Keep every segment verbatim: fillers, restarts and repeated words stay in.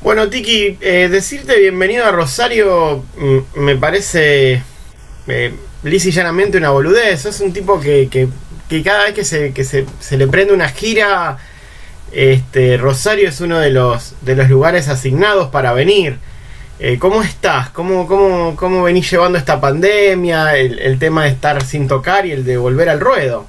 Bueno, Tiki, eh, decirte bienvenido a Rosario mm, me parece eh, lisa y llanamente una boludez. Es un tipo que, que, que cada vez que, se, que se, se le prende una gira, este, Rosario es uno de los, de los lugares asignados para venir. Eh, ¿Cómo estás? ¿Cómo, cómo, ¿Cómo venís llevando esta pandemia? El, el tema de estar sin tocar y el de volver al ruedo.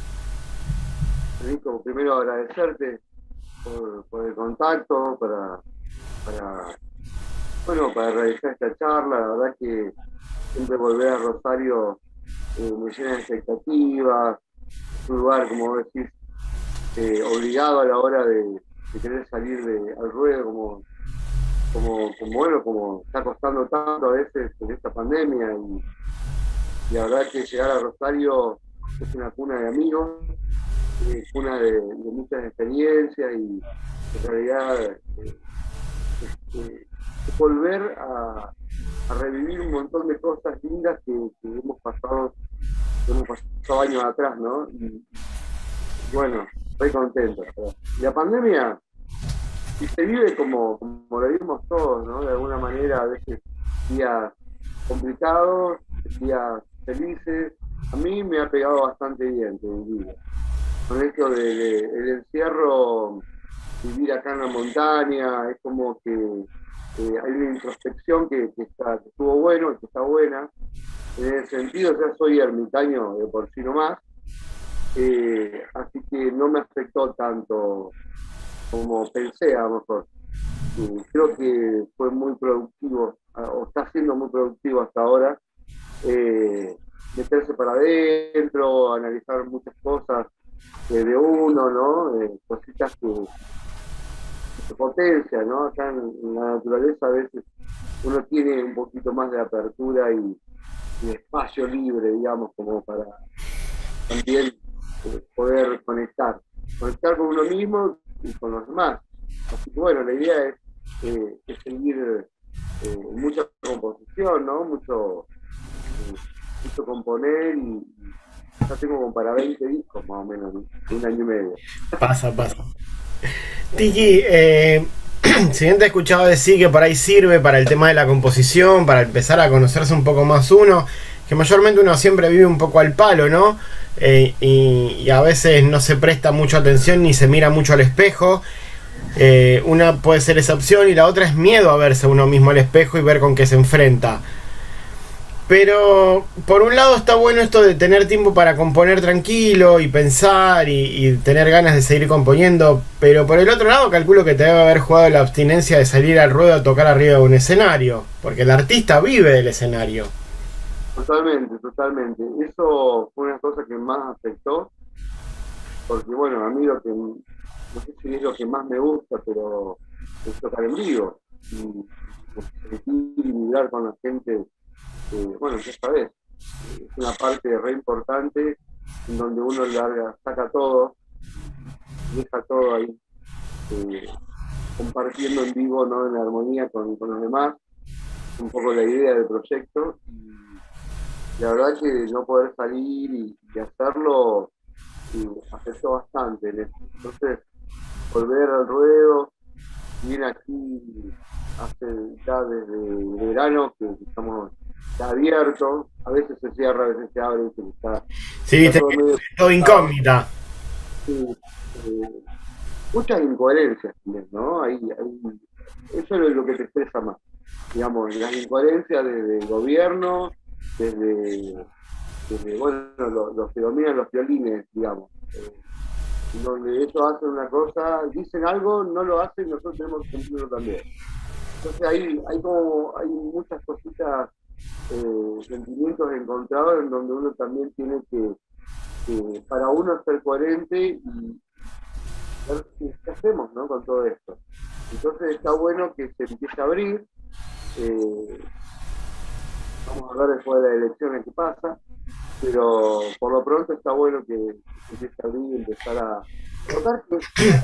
Nico, primero agradecerte por, por el contacto, para, para, bueno, para realizar esta charla. La verdad que siempre volver a Rosario eh, me llena de expectativas. Es un lugar, como vos decís, eh, obligado a la hora de, de querer salir de, al ruedo, como, como, como, bueno, como está costando tanto a veces en esta pandemia. Y, y la verdad que llegar a Rosario es una cuna de amigos, eh, cuna de, de muchas experiencias y en realidad eh, eh, volver a, a, revivir un montón de cosas lindas que, que hemos pasado que hemos pasado años atrás, ¿no? Y, y bueno, estoy contento. ¿Verdad? Y la pandemia, y se vive como, como lo vivimos todos, ¿no? De alguna manera, a veces días complicados, días felices. A mí me ha pegado bastante bien, te diría. Con esto del de, de, encierro, vivir acá en la montaña, es como que eh, hay una introspección que, que, está, que estuvo bueno, que está buena. En ese sentido, ya soy ermitaño de por sí nomás, eh, así que no me afectó tanto como pensé a lo mejor. Eh, creo que fue muy productivo, o está siendo muy productivo hasta ahora, eh, meterse para adentro, analizar muchas cosas eh, de uno, ¿no? Eh, cositas que, de potencia, ¿no? Acá en, en, la naturaleza a veces uno tiene un poquito más de apertura y, y espacio libre, digamos, como para también eh, poder conectar, conectar con uno mismo y con los demás. Así que bueno, la idea es, eh, es seguir eh, mucha composición, ¿no? Mucho, eh, mucho componer y, y ya tengo como para veinte discos más o menos, de un año y medio. Pasa, pasa. Tiki, eh, si bien te he escuchado decir que por ahí sirve para el tema de la composición, para empezar a conocerse un poco más uno, que mayormente uno siempre vive un poco al palo, ¿no? Eh, y, y a veces no se presta mucha atención ni se mira mucho al espejo. Eh, una puede ser esa opción y la otra es miedo a verse uno mismo al espejo y ver con qué se enfrenta. Pero por un lado está bueno esto de tener tiempo para componer tranquilo y pensar y, y tener ganas de seguir componiendo. Pero por el otro lado calculo que te debe haber jugado la abstinencia de salir al ruedo a tocar arriba de un escenario. Porque el artista vive del escenario. Totalmente, totalmente. Eso fue una cosa que más afectó, porque bueno, a mí lo que, no sé si es lo que más me gusta, pero es tocar en vivo y sentir y vibrar con la gente. Eh, bueno, ya sabes, es una parte re importante en donde uno larga, saca todo, deja todo ahí, eh, compartiendo en vivo, ¿no? En armonía con, con los demás, un poco la idea del proyecto. Y la verdad que no poder salir y, y hacerlo y afectó bastante en eso. Entonces, volver al ruedo, viene aquí hace ya desde verano que estamos ya abiertos, a veces se cierra, a veces se abre, que está, Sí, está viste, todo medio todo complicado. incógnita. Sí, eh, muchas incoherencias también, ¿no? Hay, hay, eso es lo que te expresa más, digamos, las incoherencias desde el gobierno, desde, desde bueno, los, los que dominan los violines, digamos. Eh, donde ellos hacen una cosa, dicen algo, no lo hacen, nosotros tenemos que cumplirlo también. Entonces hay, hay como, hay muchas cositas, eh, sentimientos encontrados en donde uno también tiene que, que para uno ser coherente y ver qué hacemos, ¿no? Con todo esto. Entonces está bueno que se empiece a abrir, eh, vamos a ver después de las elecciones qué pasa, pero por lo pronto está bueno que, que se empiece a abrir y empezar a, a tocar, que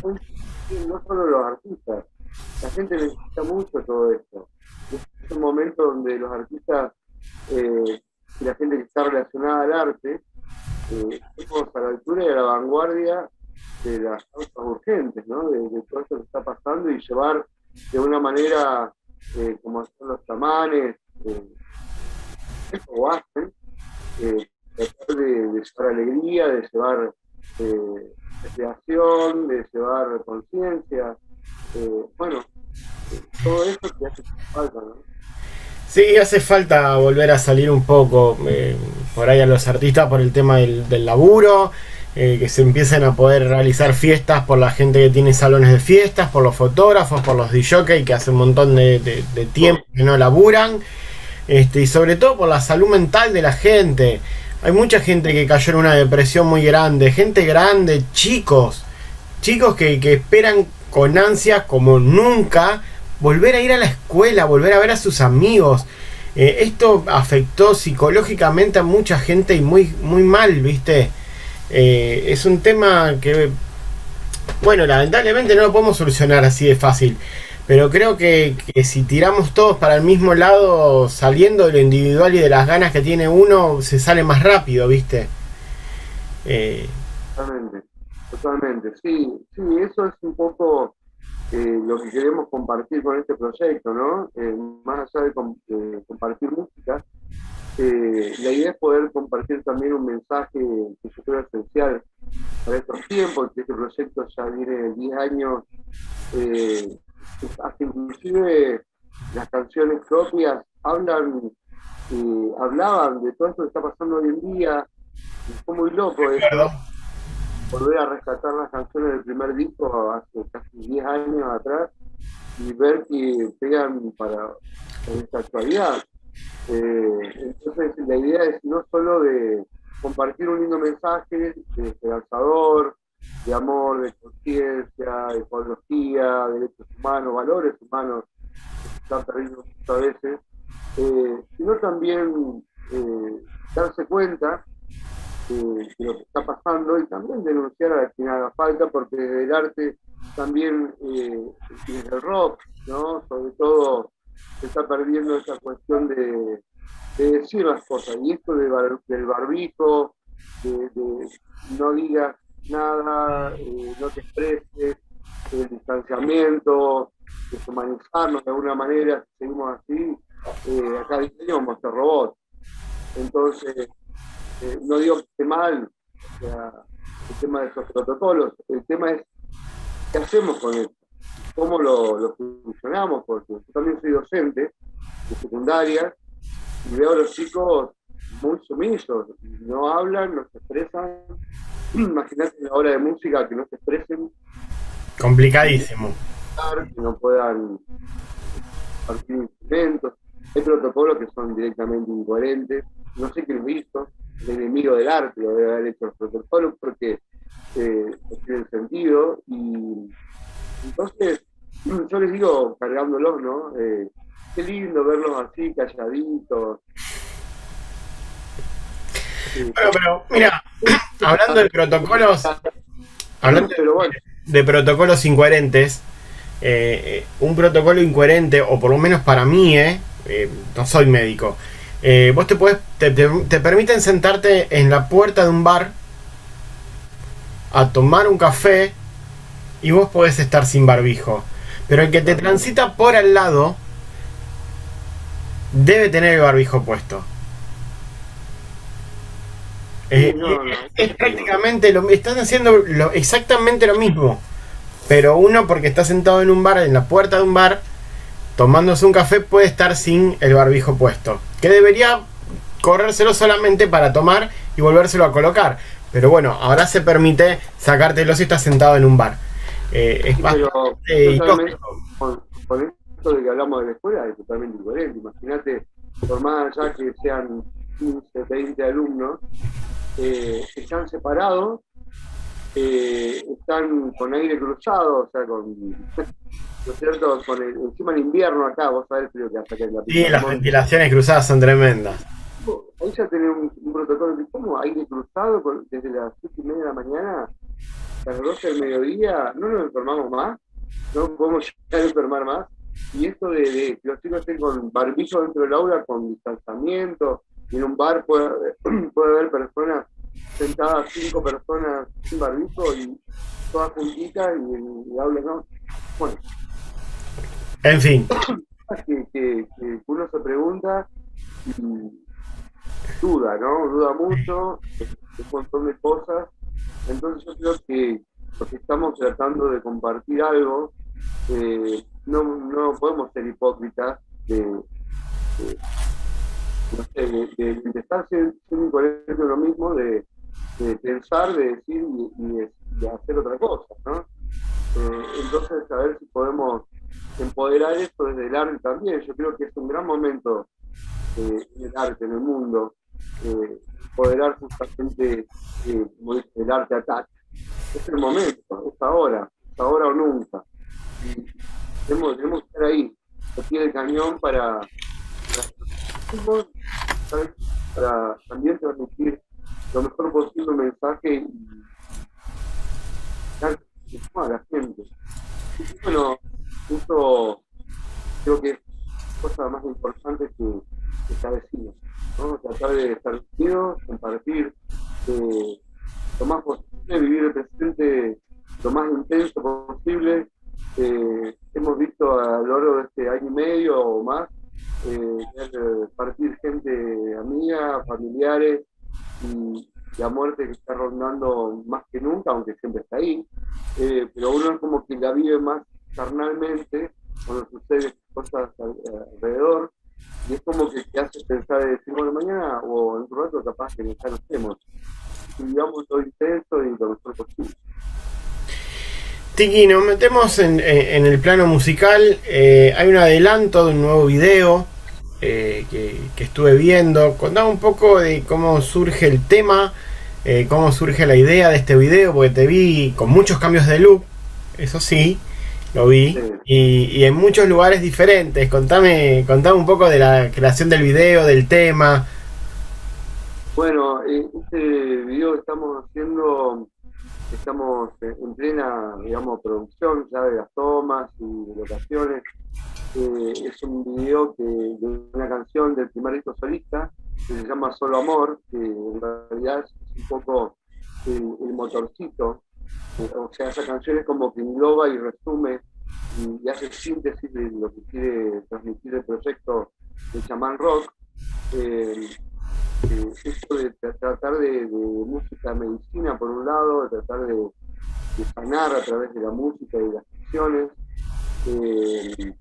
no solo los artistas, la gente necesita mucho todo esto. Es un momento donde los artistas eh, y la gente que está relacionada al arte eh, estamos a la altura y a la vanguardia de las causas urgentes, ¿no? De, de todo esto que está pasando y llevar de una manera eh, como hacen los chamanes, eh, o hacen, eh, tratar de, de llevar alegría, de llevar eh, creación, de llevar conciencia, eh, bueno, eh, todo eso que hace falta, ¿no? Sí, hace falta volver a salir un poco eh, por ahí a los artistas por el tema del, del laburo, eh, que se empiecen a poder realizar fiestas por la gente que tiene salones de fiestas, por los fotógrafos, por los D J que hace un montón de, de, de tiempo que no laburan, este, y sobre todo por la salud mental de la gente. Hay mucha gente que cayó en una depresión muy grande, gente grande, chicos, chicos que, que esperan con ansias como nunca volver a ir a la escuela, volver a ver a sus amigos. Eh, esto afectó psicológicamente a mucha gente y muy, muy mal, ¿viste? Eh, es un tema que, bueno, lamentablemente no lo podemos solucionar así de fácil. Pero creo que, que si tiramos todos para el mismo lado, saliendo de lo individual y de las ganas que tiene uno, se sale más rápido, ¿viste? Eh, Totalmente, totalmente, sí, sí, eso es un poco eh, lo que queremos compartir con este proyecto, ¿no? Eh, más allá de com eh, compartir música, eh, la idea es poder compartir también un mensaje que yo creo esencial para estos tiempos, que este proyecto ya viene de diez años, eh, hasta inclusive las canciones propias hablan, eh, hablaban de todo esto que está pasando hoy en día, y fue muy loco eso, volver a rescatar las canciones del primer disco hace casi diez años atrás y ver que pegan para, para esta actualidad. Eh, entonces la idea es no solo de compartir un lindo mensaje de esperanzador, de amor, de conciencia, de ecología, de derechos humanos, valores humanos que se están perdiendo muchas veces, eh, sino también eh, darse cuenta eh, de lo que está pasando y también denunciar a quien haga falta, porque desde el arte también, eh, desde el rock, ¿no? Sobre todo se está perdiendo esa cuestión de, de decir las cosas, y esto de bar, del barbijo, de, de no digas nada, eh, no te expreses, el distanciamiento, deshumanizarnos de alguna manera, si seguimos así, eh, acá diseñamos este robot. Entonces, eh, no digo que esté mal, o sea, el tema de esos protocolos, el tema es qué hacemos con esto, cómo lo, lo funcionamos, porque yo también soy docente de secundaria y veo a los chicos muy sumisos, no hablan, no se expresan. Imagínate una hora de música que no se expresen. complicadísimo. Que no puedan partir instrumentos. Hay protocolos que son directamente incoherentes. No sé quién lo hizo, el enemigo del arte lo debe haber hecho los protocolos porque eh, no tienen sentido. Y entonces, yo les digo, cargándolos, ¿no? Eh, qué lindo verlos así, calladitos. Bueno, pero mira, hablando de protocolos, hablando Pero bueno, de protocolos incoherentes, eh, un protocolo incoherente, o por lo menos para mí, eh, eh, no soy médico, eh, vos te puedes, te, te, te permiten sentarte en la puerta de un bar a tomar un café y vos podés estar sin barbijo, pero el que te transita por al lado debe tener el barbijo puesto. Eh, no, no, es, es prácticamente lo están haciendo lo, exactamente lo mismo, pero uno porque está sentado en un bar, en la puerta de un bar tomándose un café, puede estar sin el barbijo puesto, que debería corrérselo solamente para tomar y volvérselo a colocar, pero bueno, ahora se permite sacártelo si estás sentado en un bar. Eh, es bastante con, con esto de que hablamos de la escuela es totalmente incoherente. Imagínate, por más allá que sean quince, veinte alumnos, eh, están separados, eh, están con aire cruzado, o sea, con, ¿no es cierto? Con el, encima el invierno acá, vos sabés el frío que hace acá en la Sí, las ventilaciones cruzadas son tremendas. Ahí ya tenés un, un protocolo de cómo aire cruzado con, desde las siete y media de la mañana a las doce del mediodía, no nos enfermamos más, no podemos llegar a enfermar más. Y esto de, de que los chicos estén con barbijo dentro del aula, con distanciamiento, y en un bar puede, puede haber personas sentadas, cinco personas sin barbijo y todas juntitas y en el aula no. Bueno, En fin. Que, que, que uno se pregunta y duda, ¿no? Duda mucho, un montón de cosas. Entonces yo creo que porque estamos tratando de compartir algo, eh, no, no podemos ser hipócritas de, de, no sé, de, de empezar siendo incoherente de lo mismo, de, de pensar, de decir y, y, de, de hacer otra cosa, ¿no? Eh, entonces, a ver si podemos empoderar esto desde el arte también. Yo creo que es un gran momento eh, en el arte, en el mundo, eh, empoderar justamente eh, como dice, el arte ataca. Es el momento, es ahora, es ahora o nunca. Y tenemos, tenemos que estar ahí, aquí en el cañón para, para, para también transmitir lo mejor posible un mensaje y dar a la gente. Y bueno, eso creo que es la cosa más importante que, que estar vecino, ¿no? Tratar de estar unidos, compartir eh, lo más posible, vivir el presente lo más intenso posible. Eh, hemos visto a lo largo de este año y medio o más eh, partir gente amiga, familiares y la muerte que está rondando más que nunca, aunque siempre está ahí, eh, pero uno es como que la vive más carnalmente cuando suceden cosas alrededor y es como que te hace pensar de decir, bueno, mañana o en un rato capaz que ya no estemos. Y digamos todo intenso y lo mejor posible. Tiki, nos metemos en, en, en el plano musical. Eh, hay un adelanto de un nuevo video eh, que, que estuve viendo. Contame un poco de cómo surge el tema, eh, cómo surge la idea de este video, porque te vi con muchos cambios de look, eso sí, lo vi, Sí. y, y en muchos lugares diferentes. Contame, contame un poco de la creación del video, del tema. Bueno, eh, este video que estamos haciendo, estamos en plena, digamos, producción ya de las tomas y de locaciones. Eh, es un video que, de una canción del primer disco solista que se llama Solo Amor, que en realidad es un poco el, el motorcito. Eh, o sea, esa canción es como que engloba y resume y, y hace síntesis de lo que quiere transmitir el proyecto de Chamán Rock. Eh, eh, esto de tratar de, de música medicina por un lado, de tratar de, de sanar a través de la música y las canciones. Eh, y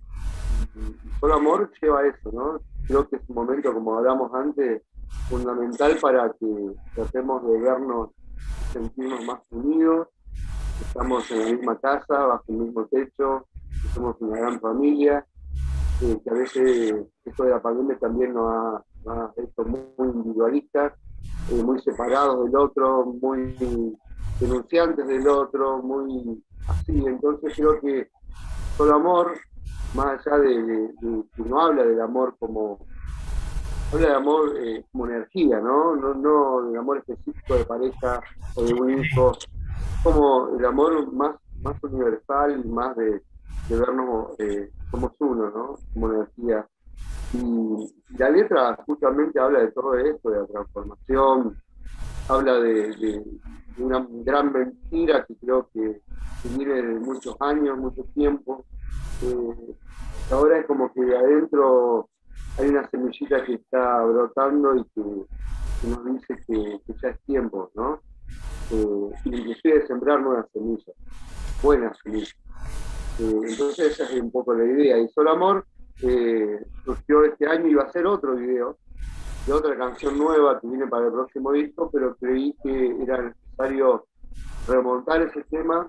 Solo Amor lleva a eso, ¿no? Creo que es un momento, como hablamos antes, fundamental para que tratemos de vernos, sentirnos más unidos. Estamos en la misma casa, bajo el mismo techo, somos una gran familia, eh, que a veces esto de la pandemia también nos ha, nos ha hecho muy individualistas, eh, muy separados del otro, muy denunciantes del otro, muy así. Entonces creo que Solo Amor, más allá de, de, de que no habla del amor como, habla de amor eh, como energía, ¿no? No, no del amor específico de pareja o de un hijo, como el amor más, más universal y más de, de vernos eh, somos uno, ¿no? Como energía. Y la letra justamente habla de todo esto, de la transformación, habla de, de, de una gran mentira que creo que, que viene de muchos años, mucho tiempo. Eh, ahora es como que adentro hay una semillita que está brotando y que, que nos dice que, que ya es tiempo, ¿no? Eh, inclusive de sembrar nuevas semillas, buenas semillas. Eh, entonces esa es un poco la idea. Y Solo Amor eh, surgió este año y iba a ser otro video de otra canción nueva que viene para el próximo disco, pero creí que era necesario remontar ese tema,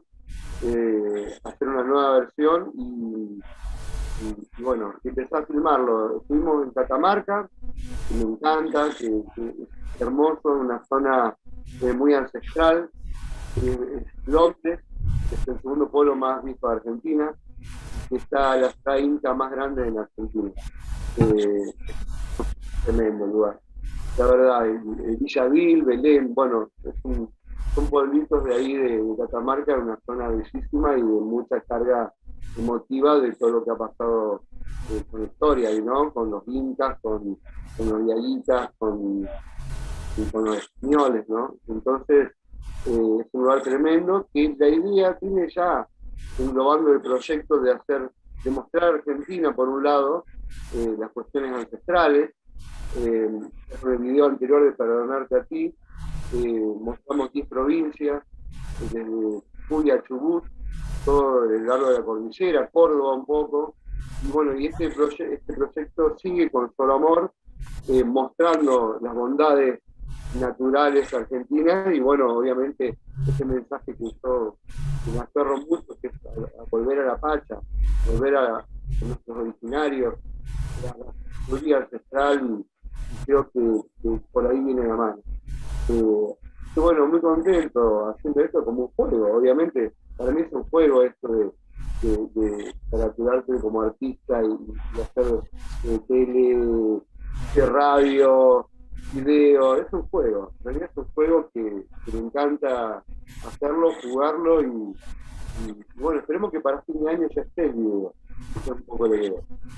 eh, hacer una nueva versión y, y, y bueno, empezar a filmarlo. Estuvimos en Catamarca, que me encanta, que, que es hermoso, una zona eh, muy ancestral, eh, es Londres, que es el segundo pueblo más visto de Argentina, que está la ciudad inca más grande en Argentina. Eh, tremendo lugar. La verdad, Villavil, Belén, bueno, es un, son pueblitos de ahí de, de Catamarca, una zona bellísima y de mucha carga emotiva de todo lo que ha pasado eh, con la historia, y ¿no? Con los incas, con, con los yaguitas, con, con los españoles, ¿no? Entonces, eh, es un lugar tremendo que la idea tiene ya englobando el proyecto de hacer demostrar a Argentina, por un lado, eh, las cuestiones ancestrales. Eh, en el video anterior de Perdonarte a ti, eh, mostramos diez provincias, desde Jujuy a Chubut, todo el largo de la cordillera, Córdoba un poco, y bueno, y este, proye este proyecto sigue con Solo Amor, eh, mostrando las bondades naturales argentinas, y bueno, obviamente ese mensaje que yo que me aferro mucho, que es a, a volver a la Pacha, volver a, a nuestros originarios, a la cultura ancestral, y, y creo que, que por ahí viene la mano. Eh, y bueno, muy contento haciendo esto como un juego, obviamente, para mí es un juego esto de, de, de caraturarte como artista y, y hacer eh, tele, de radio, video, es un juego, en realidad es un juego que, que me encanta hacerlo, jugarlo y, y, y bueno, esperemos que para fin de año ya esté el video, esa es un poco la idea.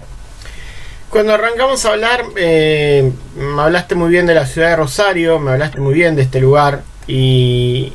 Cuando arrancamos a hablar, eh, me hablaste muy bien de la ciudad de Rosario, me hablaste muy bien de este lugar, y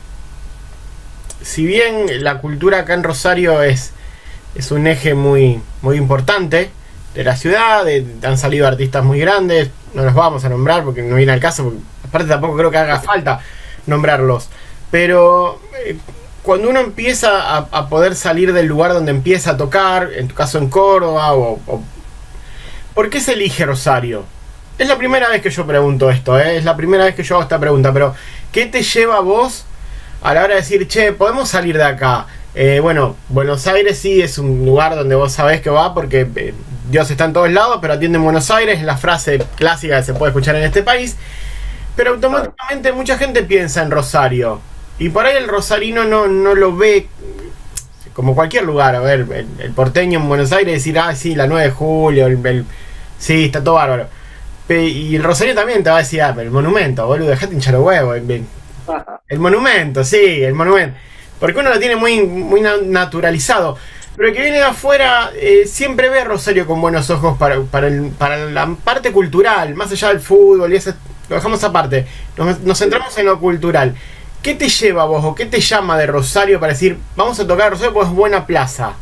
si bien la cultura acá en Rosario es, es un eje muy, muy importante de la ciudad, de, han salido artistas muy grandes, no los vamos a nombrar porque no viene al caso, porque aparte tampoco creo que haga falta nombrarlos, pero eh, cuando uno empieza a, a poder salir del lugar donde empieza a tocar, en tu caso en Córdoba, o, o ¿por qué se elige Rosario? Es la primera vez que yo pregunto esto, ¿eh? Es la primera vez que yo hago esta pregunta, pero ¿qué te lleva a vos a la hora de decir, che, podemos salir de acá? Eh, bueno, Buenos Aires sí es un lugar donde vos sabés que va porque eh, Dios está en todos lados, pero atiende en Buenos Aires, es la frase clásica que se puede escuchar en este país, pero automáticamente mucha gente piensa en Rosario, y por ahí el rosarino no, no lo ve como cualquier lugar. A ver, el, el porteño en Buenos Aires decir, ah, sí, la nueve de julio, el, el, sí, está todo bárbaro. Pe y el rosarino también te va a decir, ah, pero el monumento, boludo, dejate hinchar los huevos. El, el, el monumento, sí, el monumento. Porque uno lo tiene muy, muy naturalizado. Pero el que viene de afuera eh, siempre ve a Rosario con buenos ojos para, para, el, para la parte cultural, más allá del fútbol, y eso lo dejamos aparte. Nos, nos centramos en lo cultural. ¿Qué te lleva a vos o qué te llama de Rosario para decir, vamos a tocar a Rosario porque es buena plaza?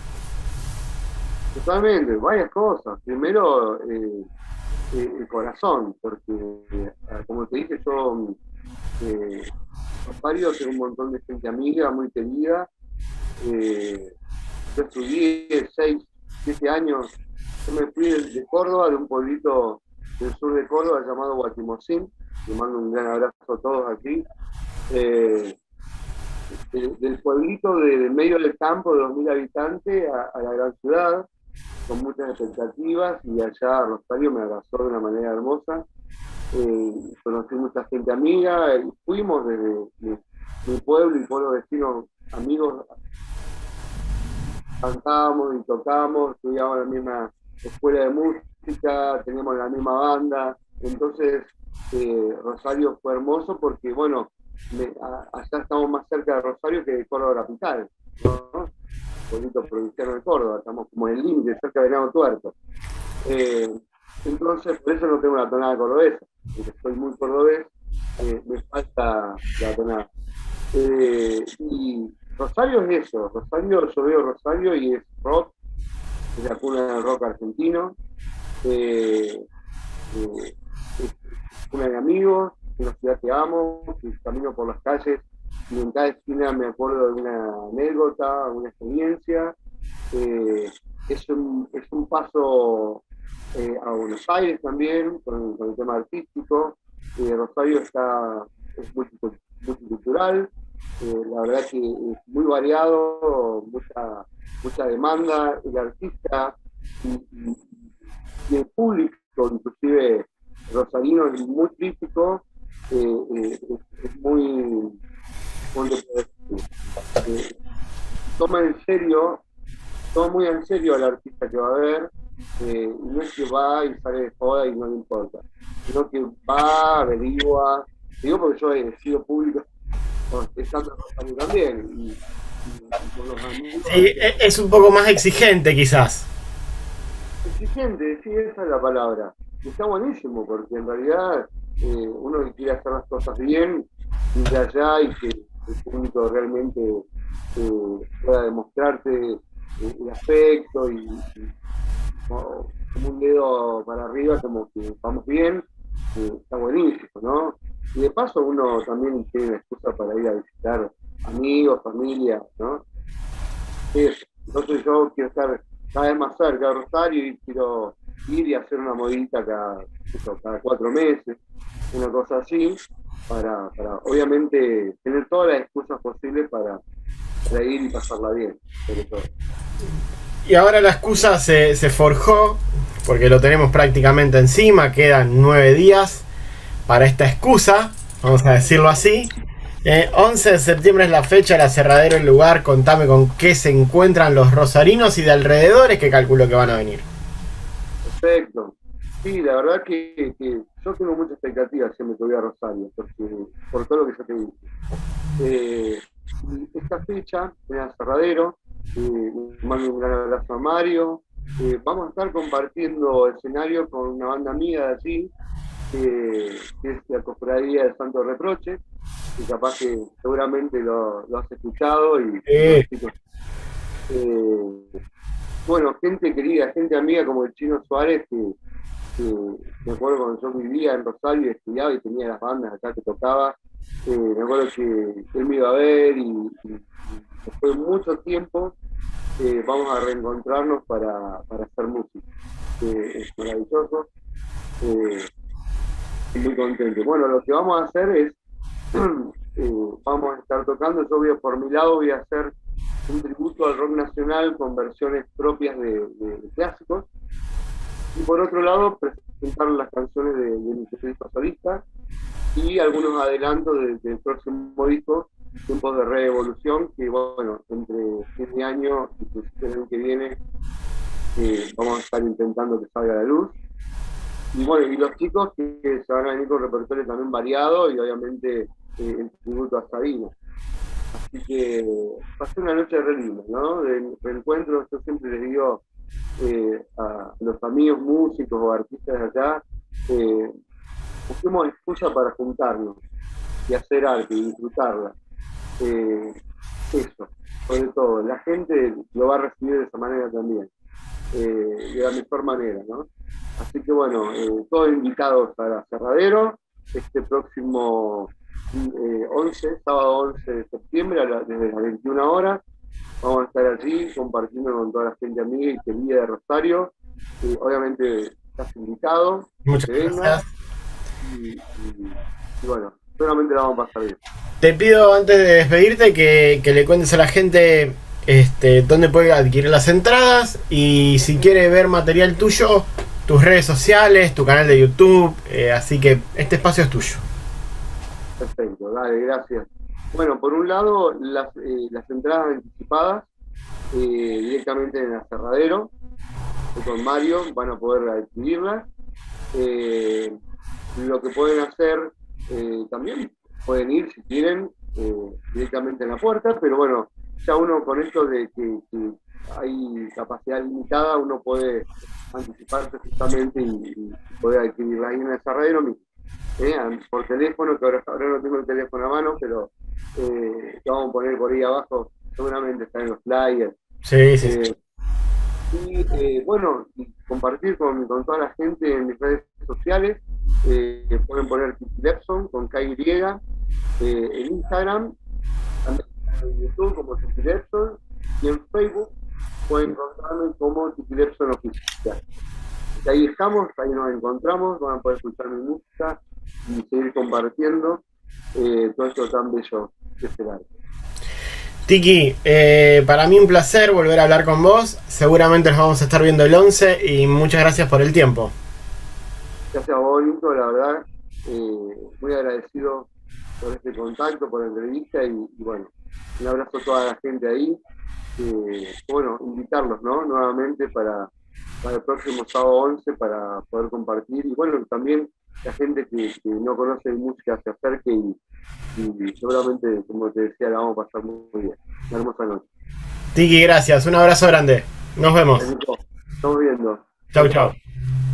Totalmente, varias cosas. Primero, eh, eh, el corazón, porque eh, como te dije, yo eh, Rosario tengo un montón de gente amiga, muy querida. Eh, yo estudié seis, siete años. Yo me fui de, de Córdoba, de un pueblito del sur de Córdoba llamado Guatimocín. Le mando un gran abrazo a todos aquí. Eh, de, del pueblito de, de medio del campo de dos mil habitantes a, a la gran ciudad, con muchas expectativas, y allá Rosario me abrazó de una manera hermosa. Eh, conocí mucha gente amiga, y fuimos desde mi, mi pueblo y pueblo vecino, amigos, cantábamos y tocábamos, estudiábamos en la misma escuela de música, teníamos la misma banda. Entonces eh, Rosario fue hermoso porque, bueno, me, a, allá estamos más cerca de Rosario que de Córdoba capital, ¿no? Pueblito provinciano de Córdoba, estamos como en el límite, cerca de Venado Tuerto. Eh, entonces, por eso no tengo una tonada cordobesa, porque soy muy cordobés, eh, me falta la tonada. Eh, y Rosario es eso, Rosario, yo veo Rosario y es rock, es la cuna del rock argentino, eh, eh, es una de amigos, es una ciudad que amo, que camino por las calles y en cada esquina me acuerdo de una anécdota, una experiencia. Eh, es, un, es un paso eh, a Buenos Aires también, con, con el tema artístico. Eh, Rosario está, es multicultural, eh, la verdad que es muy variado, mucha, mucha demanda, el artista y, y, y el público, inclusive rosarino, es muy crítico, eh, eh, es, es muy... Eh, toma en serio, toma muy en serio al artista que va a ver, eh, y no es que va y sale de joda y no le importa, sino que va, averigua. Digo porque yo he sido público, estando Rosario también, y, y, y con los amigos. Sí, es un poco más exigente quizás. Exigente, sí, esa es la palabra. Y está buenísimo, porque en realidad eh, uno que quiere hacer las cosas bien, ir allá y que el público realmente eh, pueda demostrarte eh, el afecto y, y, como, como un dedo para arriba, como que vamos bien, eh, está buenísimo, ¿no? Y de paso uno también tiene una excusa para ir a visitar amigos, familia, ¿no? Eso. Entonces yo quiero estar cada vez más cerca de Rosario y quiero ir y hacer una modita cada, eso, cada cuatro meses, una cosa así, para, para obviamente tener todas las excusas posibles para, para ir y pasarla bien, sobre todo. Y ahora la excusa se, se forjó, porque lo tenemos prácticamente encima, quedan nueve días para esta excusa, vamos a decirlo así. Eh, once de septiembre es la fecha, el aserradero, el lugar. Contame con qué se encuentran los rosarinos y de alrededores que calculo que van a venir. Perfecto. Sí, la verdad que, que yo tengo mucha expectativa siempre que voy a Rosario, porque, por todo lo que yo te dije. Eh, y esta fecha en el aserradero, eh, mando un gran abrazo a Mario. Eh, vamos a estar compartiendo escenario con una banda amiga de allí, que, que es la Cofradía del Santo Reproche, y capaz que seguramente lo, lo has escuchado. Y, Eh. eh, bueno, gente querida, gente amiga como el Chino Suárez, que, que me acuerdo cuando yo vivía en Rosario y estudiaba y tenía las bandas acá que tocaba, eh, me acuerdo que él me iba a ver y, y, y después de mucho tiempo eh, vamos a reencontrarnos para, para hacer música. Eh, es maravilloso. Eh, muy contento. Bueno, lo que vamos a hacer es eh, vamos a estar tocando, yo voy a, por mi lado voy a hacer un tributo al rock nacional con versiones propias de, de, de clásicos, y por otro lado presentar las canciones de, de mi solista solista y algunos adelantos del de, de próximo disco, Tiempos de Revolución, que bueno, entre fin de año y principio del año que viene eh, vamos a estar intentando que salga a la luz. Y bueno, y los chicos que, que se van a venir con repertorio también variado y obviamente eh, el tributo a Sabina. Así que va a ser una noche re linda, ¿no? De reencuentro. Yo siempre les digo eh, a los amigos músicos o artistas de acá, eh, busquemos excusa para juntarnos y hacer arte y disfrutarla. Eh, eso, sobre todo. La gente lo va a recibir de esa manera también, eh, de la mejor manera, ¿no? Así que bueno, eh, todos invitados al aserradero este próximo eh, once, sábado once de septiembre, a la, desde las veintiuna horas. Vamos a estar allí compartiendo con toda la gente amiga y querida de Rosario. Eh, obviamente estás invitado. Muchas gracias. Y, y, y bueno, seguramente la vamos a pasar bien. Te pido antes de despedirte que, que le cuentes a la gente este, dónde puede adquirir las entradas y si quiere ver material tuyo, tus redes sociales, tu canal de YouTube, eh, así que este espacio es tuyo. Perfecto, dale, gracias. Bueno, por un lado, las, eh, las entradas anticipadas eh, directamente en el aserradero, con Mario, van a poder adquirirlas. Eh, lo que pueden hacer eh, también, pueden ir si quieren eh, directamente en la puerta, pero bueno, ya uno con esto de que, que hay capacidad limitada, uno puede anticiparse justamente y, y poder adquirirla ahí en el aserradero mismo. Eh, por teléfono, que ahora, ahora no tengo el teléfono a mano, pero eh, lo vamos a poner por ahí abajo, seguramente está en los flyers. Sí, sí. Eh, y eh, bueno, y compartir con, con toda la gente en mis redes sociales, eh, pueden poner Tiki Lepson con K Y, eh, en Instagram, también en YouTube como Tiki Lepson, y en Facebook pueden encontrarme como Tiki Lepson Oficial. Y ahí estamos, ahí nos encontramos, van a poder escuchar mi música y seguir compartiendo eh, todo esto tan bello que es el arte. Tiki, eh, para mí un placer volver a hablar con vos. Seguramente nos vamos a estar viendo el once y muchas gracias por el tiempo. Gracias a vos, Nico, la verdad, eh, muy agradecido por este contacto, por la entrevista y, y bueno, un abrazo a toda la gente ahí. Eh, bueno, invitarlos, ¿no? Nuevamente para, para el próximo sábado once para poder compartir y bueno, también la gente que, que no conoce música se acerque y, y seguramente, como te decía, la vamos a pasar muy bien. Una hermosa noche. Tiki, gracias. Un abrazo grande. Nos vemos. Estamos viendo. Chau, chau.